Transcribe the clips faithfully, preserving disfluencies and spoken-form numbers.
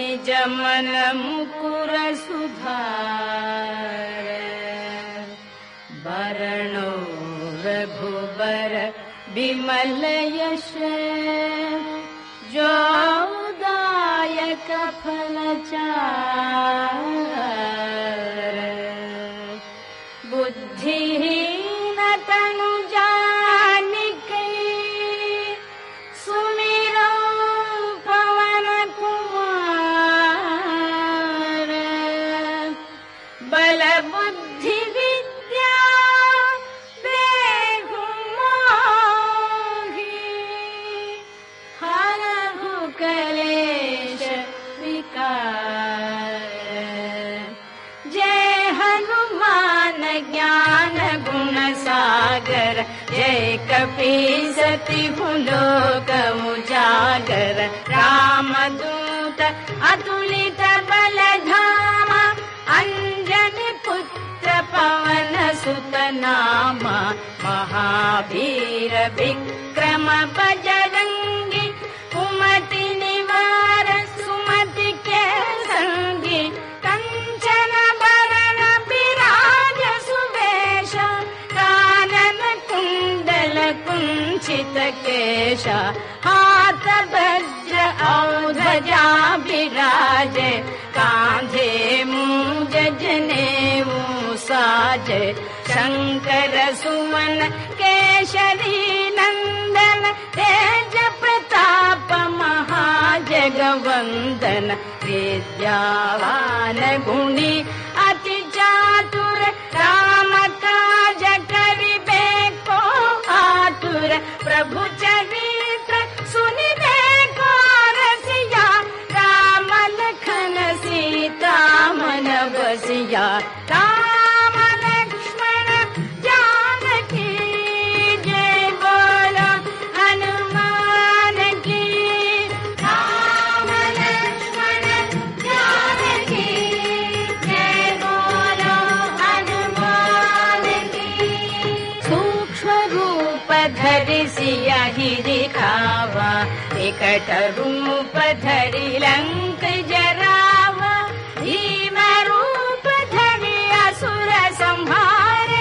निज मन मुकुर सुधार वरणो रघुबर विमल यश जो दायक फल चार बुद्धिहीन तनु जानिके सुमिरो पवन कुमार बल बुद्धि विद्या देहु मोहि हरहु कलेश विकार जय हनुमान ज्ञान गुण सागर जय कपीसतिहु लोक उजागर रामदूत अतुलित बल धामा अंजनी पुत्र पवन सुत नामा महावीर विक्रम बजरंगी कुमति निवार सुमति के संगी कंचन बरन विराज सुवेश कानन कुंडल कुंचित केश हाथ वज्र और ध्वजा विराजे कांधे मूंज जनेऊ साजे शंकर सुमन केशरी नंदन तेज प्रताप महाजगवंदन विद्यावान गुणी अति चातुर राम काज करिबे को आतुर प्रभु चरित्र सुनिबे को रसिया राम लखन सीता मन बसिया राम लक्ष्मण जानकी जय बोलो हनुमान की राम लक्ष्मण जानकी जय बोलो हनुमान की सूक्ष्म रूप धरि सियाहि दिखावा विकट रूप धरि लंक जरावा भीम रूप धरि असुर संहारे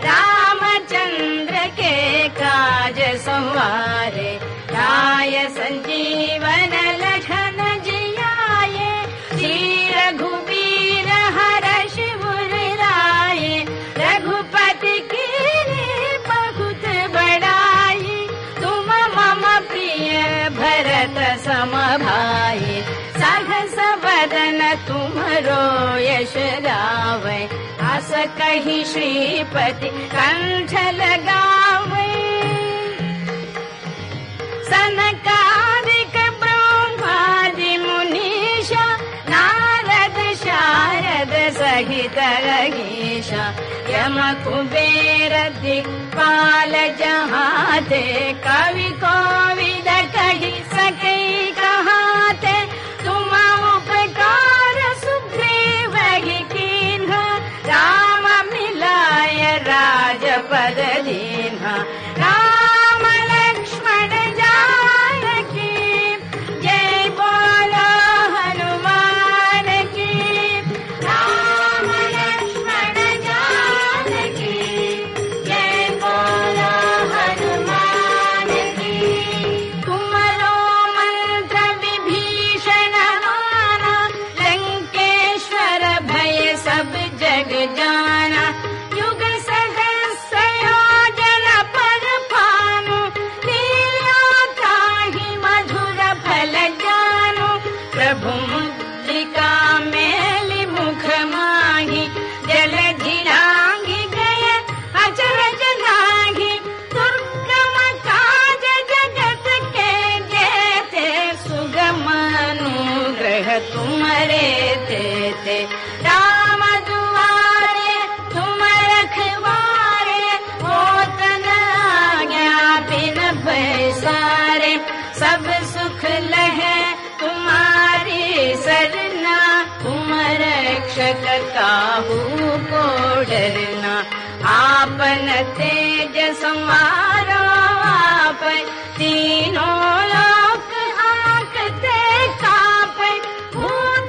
रामचंद्र के काज संवारे लाय संजीवन लखन जियाए श्री रघुवीर हर्षि उर लाए रघुपति कीन्ही बहुत बड़ाई तुम मम प्रिय भरत सम भाई सहस वदन तुमरो यश गावै अस कहि श्रीपति कंठ लगावै सनकादिक ब्रह्मादि मुनीषा नारद शारद सहित अहीशा यम कुबेर दिक्पाल जहाते कवि कोविद कहि सकै कहाते तुम उपकार सुग्रीव ही कीन्हा राम मिलाय राजपद दीन्हा राम लक्ष्मण जानकी जय बोलो हनुमान की राम लक्ष्मण जानकी जय बोलो हनुमान की तुमरो मंत्र विभीषण माना लंकेश्वर भय सब जग जाना युग सहस्र योजन पर पानु लीला ताहि मधुर फल जानु प्रभु मुद्रिका मेलि मुख माहि जलधि लांघि गए अचरज लांघि दुर्गम काज जगत के जेते सुगम अनुग्रह तुम्हारे तेते राम दुआरे तुम रखवारे होत न आज्ञा बिन पैसारे सब सुख लहे तुम्हारी सरना तुम रक्षक काहू को डरना आपन तेज संवारो आप तीनों लोक आंखते कापे भूत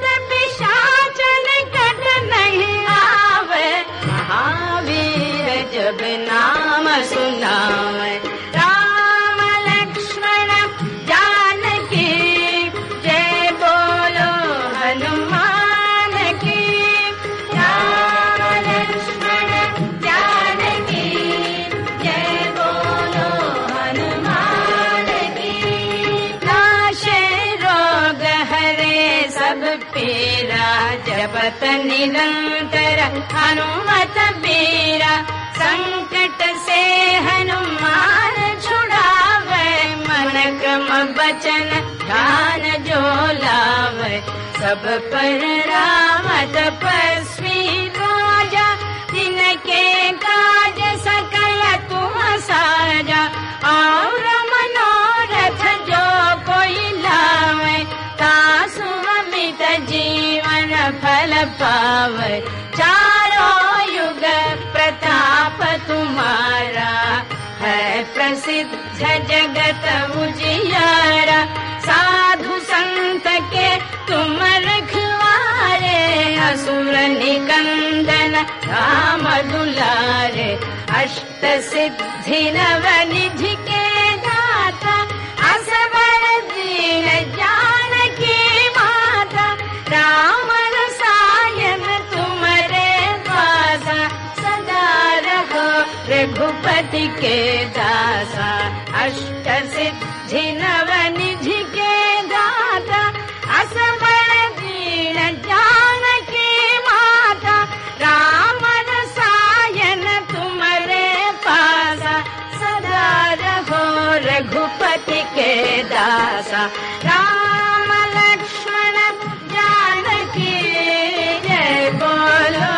जपत निरंतर हनुमत बीरा। संकट से हनुमान छुड़ावे, मन क्रम बचन ध्यान जो लावे। सब पर राम तपस्वी राजा, तिनके काज सकल तुम साजा। और मनोरथ जो कोई लावे, तासु अमित जीवन फल पावे। चारों युग प्रताप तुम्हारा, है प्रसिद्ध जगत उजियारा। साधु संत के तुम रखवारे, असुर निकंदन राम दुलारे। अष्ट सिद्धि नव निधि के दाता, असवर दीन जानकी माता। राम रसायन तुम्हारे पासा, सदा रहो रघुपति के दासा। अष्ट सिद्धि नव निधि के दाता, असवर दीन जानकी माता। राम रसायन तुम्हारे पासा, सदा रहो रघुपति के दासा। राम लक्ष्मण जानकी जय बोलो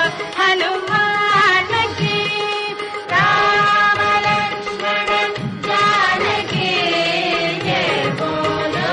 हनुमान की। राम लक्ष्मण जानकी जय बोलो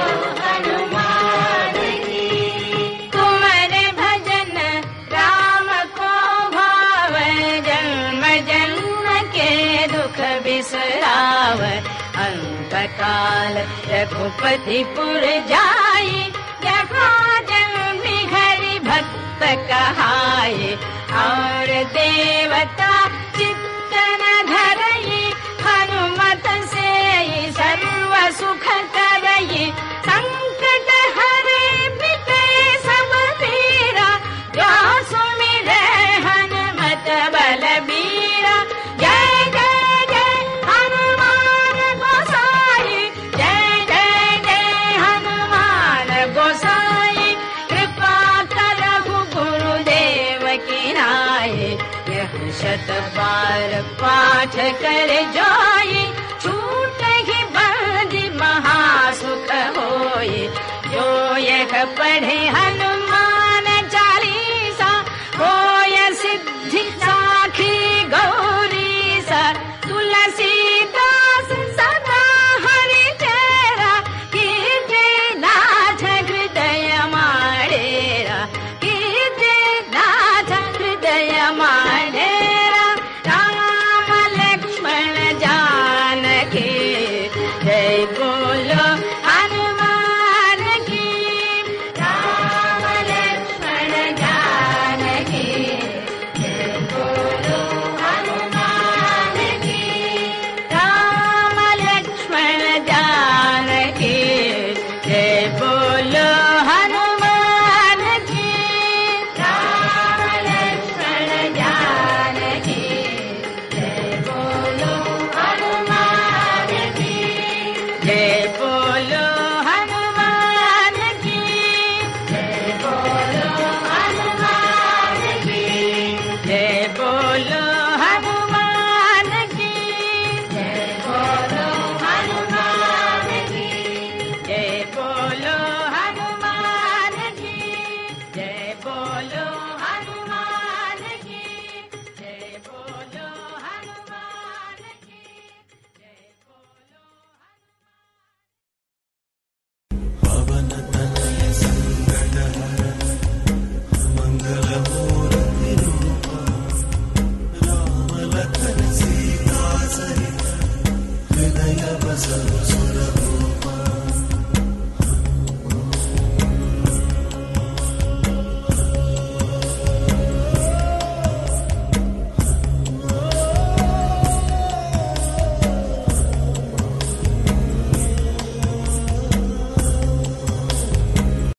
हनुमान की। तुम्हारे भजन राम को भावे, जन्म जन्म के दुख बिसरावे। अंत काल रघुपति पुर जाई, जहाँ जन्म हरि भक्त कहाए। और देवता चित्त न धरई, हनुमत से सर्व सुख करई। संकट हरे मिटे सब पीरा, जो सुमिरे हनुमत बलबीरा। जय जय जय हनुमान गोसाई, जय जय जय हनुमान गोसाई। कृपा करहु गुरुदेव की नाई, यह शत बार पाठ कर जाई। छूटहि बंदी महासुख होई, जो यह पढ़े हनुमान चालीसा। होय सिद्धि साखी गौरीसा, तुलसीदास सदा हरि चेरा। कीजे नाथ हृदय माडेरा, कीजे नाथ हृदय माडेरा। राम लक्ष्मण जानकी जय बोलो हनुमान की। राम लक्ष्मण जानकी जय बोलो हनुमान की। राम लक्ष्मण जानकी जय बोलो हनुमान की। राम लक्ष्मण जानकी जय बोलो हनुमान की। जय बोलो हनुमान की। जय बोलो हनुमान की। जय बोलो हनुमान की। जय बोलो हनुमान की। जय बोलो हनुमान की। जय बोलो हनुमान की। जय बोलो हनुमान की। जय बोलो पवन तनय संकट हर मंगल मूर्ति रूप। राम लखन सीता सहित हृदय बसहु सुरभूप।